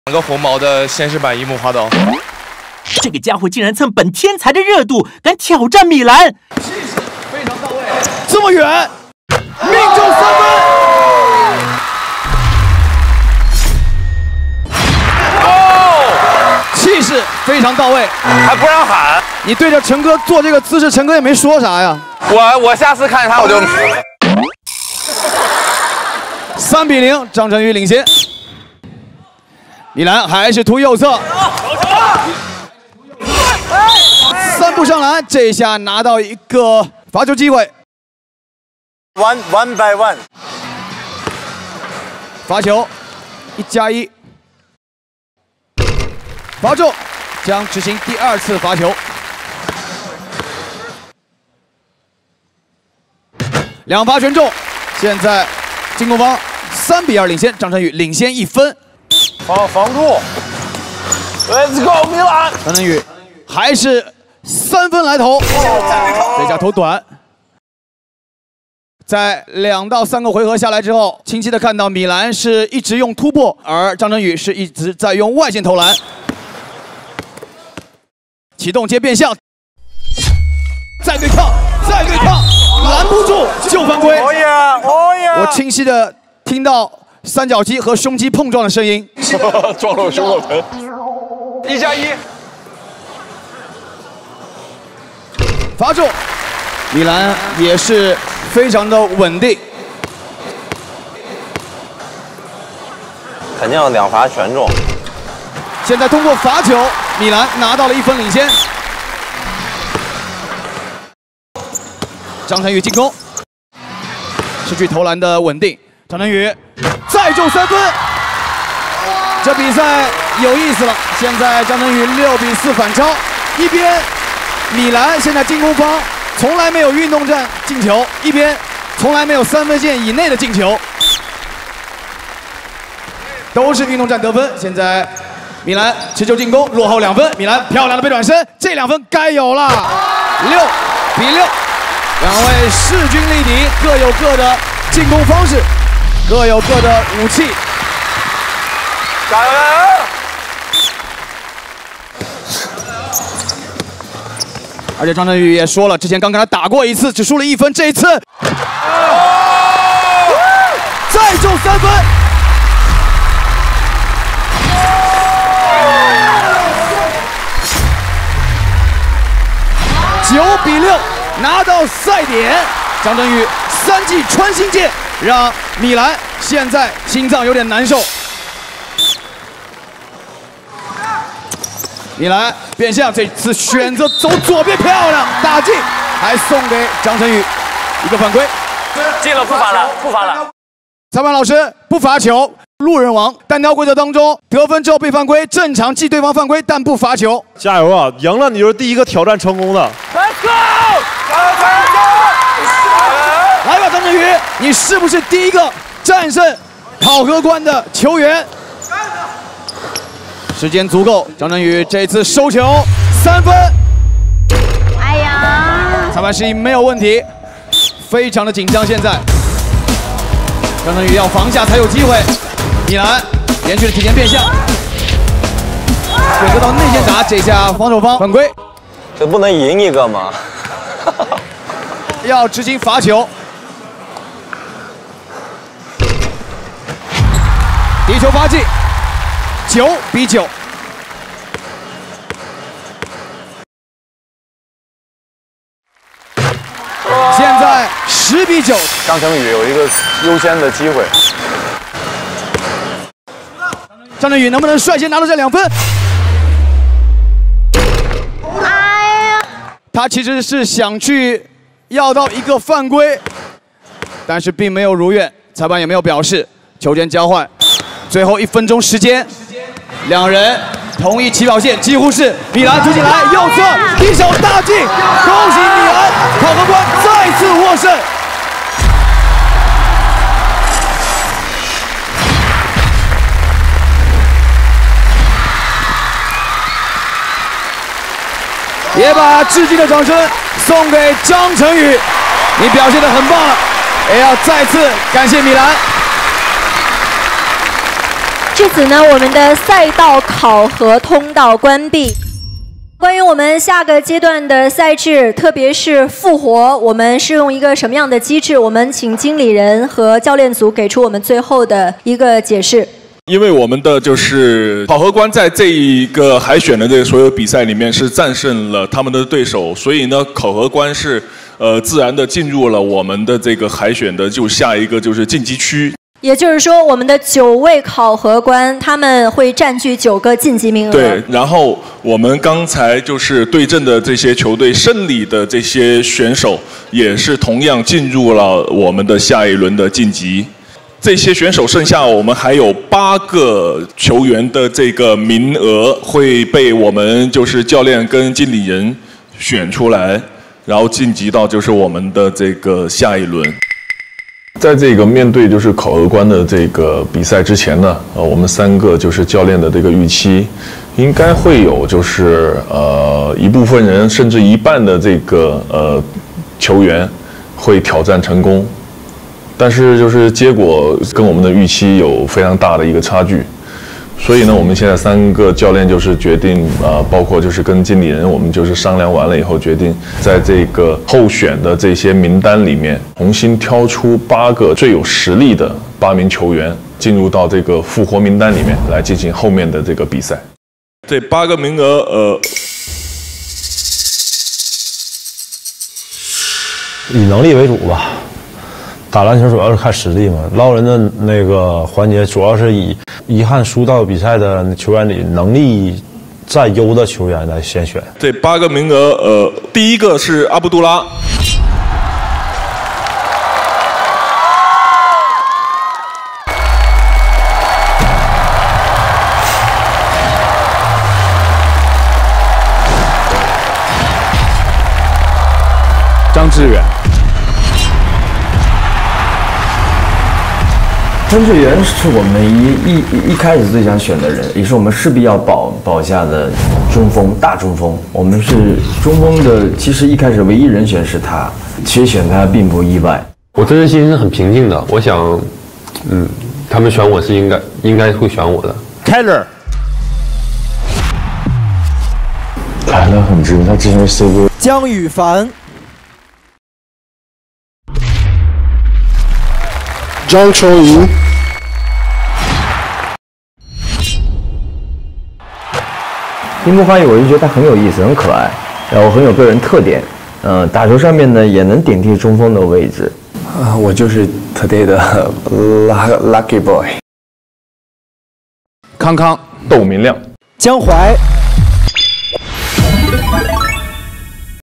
2个红毛的现实版樱木花道。 这个家伙竟然蹭本天才的热度，敢挑战米兰， 气势非常到位，这么远，命中3分。哦，气势非常到位， 还不让喊。 你对着陈哥做这个姿势，陈哥也没说啥呀。 我下次看他我就。 3比0，张晨宇领先。米兰还是突右侧。 3步上篮，这一下拿到一个罚球机会。 one by one， 罚球，1+1，罚中，将执行第2次罚球。2罚全中，现在进攻方3比2领先，张晨宇领先1分。 防住 ，Let's go 米兰！ 张晨宇还是3分来投，这下投短。在2到3个回合下来之后，清晰的看到米兰是一直用突破，而张晨宇是一直在用外线投篮。启动接变向，再对抗，再对抗，拦不住就犯规。 哦呀，哦呀！ 我清晰的听到三角肌和胸肌碰撞的声音， 撞了我胸口疼。1+1。 罚中，米兰也是非常的稳定， 肯定要2罚全中。 现在通过罚球，米兰拿到了1分领先。张晨宇进攻，失去投篮的稳定，张晨宇再中3分，这比赛有意思了。现在张晨宇6比4反超，一边。 米兰现在进攻方从来没有运动战进球，一边从来没有3分线以内的进球，都是运动战得分。现在米兰持球进攻，落后2分，米兰漂亮的背转身，这2分该有了，6比6，2位势均力敌，各有各的进攻方式，各有各的武器， 加油！ 而且张晨宇也说了，之前刚跟他打过一次，只输了1分，这一次，再中3分，9比6，拿到赛点。张晨宇3记穿心箭，让米兰现在心脏有点难受。 米兰变向，这次选择走左边，漂亮打进，还送给张晨宇一个犯规， 进了，不罚了，不罚了。 裁判老师不罚球，路人王单挑规则当中，得分之后被犯规，正常记对方犯规，但不罚球。 加油啊！赢了你就是第1个挑战成功的。 Let's go！ 来吧，张晨宇，你是不是第1个战胜考核关的球员？ 时间足够，张晨宇这次收球3分。 哎呀！ 裁判示意没有问题，非常的紧张。现在，张晨宇要防下才有机会。米兰连续的提前变向，选择到内线打，这下防守方犯规。 这不能赢1个吗？ 要执行罚球。底球发进。 9比9，现在10比9。 张晨宇有一个优先的机会。 张晨宇能不能率先拿到这2分？ 哎呀！ 他其实是想去要到一个犯规，但是并没有如愿，裁判也没有表示。球权交换，最后1分钟时间。 2人同一起跑线，几乎是米兰突进来，右侧一手大进，恭喜米兰，考核关再次获胜。也把致敬的掌声送给张晨宇，你表现得很棒了，也要再次感谢米兰。 至此呢，我们的赛道考核通道关闭。关于我们下个阶段的赛制，特别是复活，我们是用一个什么样的机制？我们请经理人和教练组给出我们最后的一个解释。 因为我们的就是考核官在这一个海选的这个所有比赛里面是战胜了他们的对手，所以呢，考核官是自然的进入了我们的这个海选的就下一个就是晋级区。 也就是说，我们的9位考核官他们会占据9个晋级名额。 对，然后我们刚才就是对阵的这些球队胜利的这些选手，也是同样进入了我们的下一轮的晋级。这些选手剩下我们还有8个球员的这个名额会被我们就是教练跟经理人选出来，然后晋级到就是我们的这个下一轮。 在这个面对就是考核官的这个比赛之前呢，我们3个就是教练的这个预期，应该会有就是一部分人甚至一半的这个球员会挑战成功，但是就是结果跟我们的预期有非常大的一个差距。所以呢，我们现在3个教练就是决定包括就是跟经理人，我们就是商量完了以后，决定在这个候选的这些名单里面，重新挑出8个最有实力的8名球员，进入到这个复活名单里面来进行后面的这个比赛。 这8个名额， 以能力为主吧。打篮球主要是看实力嘛，捞人的那个环节主要是以遗憾输到比赛的球员里能力占优的球员来先选。 这8个名额，第一个是阿卜杜拉。 张志远。 张志远是我们一开始最想选的人，也是我们势必要保下的中锋，大中锋。我们是中锋的，其实一开始唯一人选是他，其实选他并不意外。 我真心是很平静的，我想，他们选我是应该会选我的。 Taylor， 凯勒很直，他之前是 CBA。 姜羽凡。 张秋怡， 樱木花语，我就觉得他很有意思，很可爱，然后很有个人特点，打球上面呢也能顶替中锋的位置。 我就是 today 的 lucky boy。 康康， 窦明亮， 江淮。